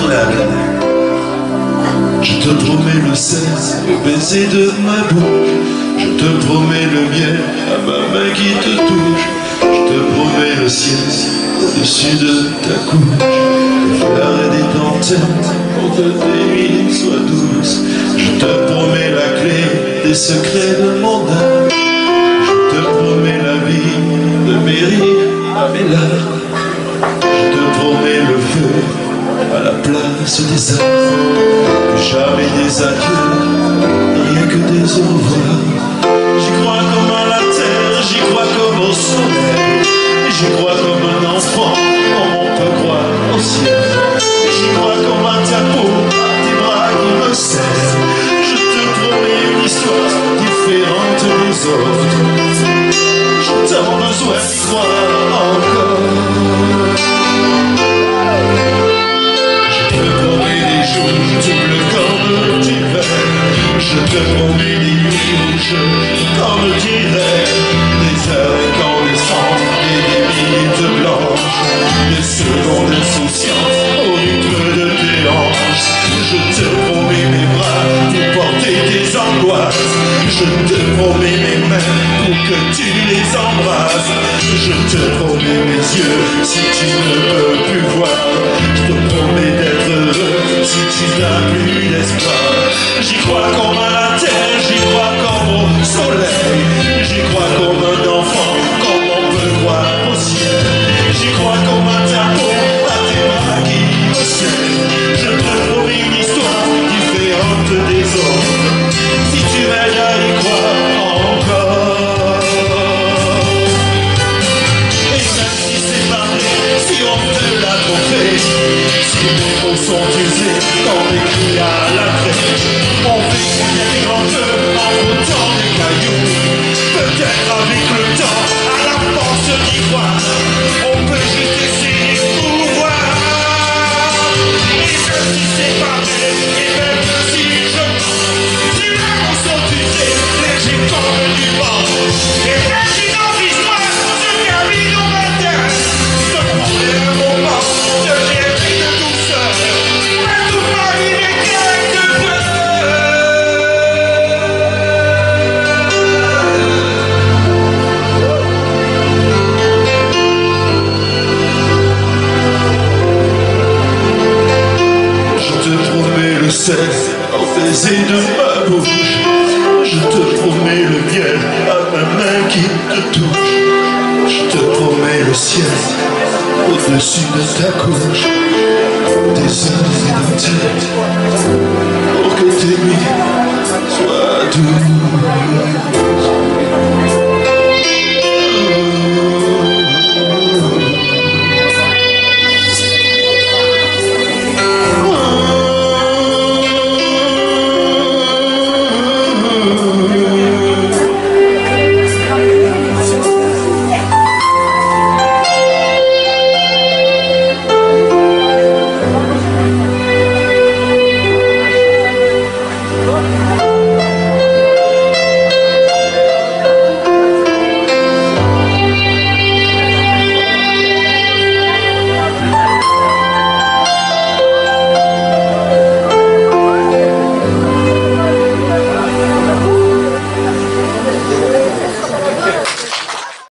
l'air. Je te promets le sexe, le baiser de ma bouche. Je te promets le miel à ma main qui te touche. Je te promets le ciel au-dessus de ta couche. Des fleurs et des dentelles pour que tes nuits soient douces. Je te promets la clé des secrets de mon âme. Je te promets la vie de mes rires à mes larmes. Je te promets le feu à la place des armes. Plus jamais des adieux, rien que des au revoir. J'y crois comme à la terre, j'y crois comme au soleil. J'y crois comme un enfant, comme on peut croire au ciel. J'y crois comme à ta peau, à tes bras qui me serrent. Je te promets une histoire différente des autres. J'ai tant besoin d'y croire encore. Je te promets des jours doubles comme d'hiver. Je te promets des nuits rouges comme d'hiver. Des heures incandescentes et des minutes blanches. Des secondes d'insouciance au rythme de tes hanches. Je te promets mes bras pour porter tes angoisses. Je te promets mes mains pour que tu les embrasses. Je te promets mes yeux si tu ne peux plus voir. Je te promets d'être heureux si tu n'as plus d'espoir. J'y crois comme à la terre, j'y crois comme au soleil. J'y crois comme un enfant, comme on peut croire au ciel. J'y crois comme à ta peau, à tes bras qui me serrent. Je te promets une histoire différente des autres. Si tu m'aides à y croire encore. Et même si c'est pas vrai, si on te l'a trompé, si les mots sont usés, qu'on écrit à la crèche, on fait couler des grands feux en frottant des cailloux. Peut-être avec le temps, à la force d'y croire, on peut juste essayer de pouvoir. Et même si c'est pas vrai, et même si je mens, si les mots sont usés, légers comme du vent. Et même si dans l'histoire se termine au matin, je prendrai un moment de fierté de douceur. Mais tout Paris n'est qu'un de peur. Je te promets le sexe au baiser de ma bouche. Je te promets le miel à ma main qui te touche. Je te promets le ciel au-dessus de ta couche. Des heures et dentelles pour que tes nuits soient douces.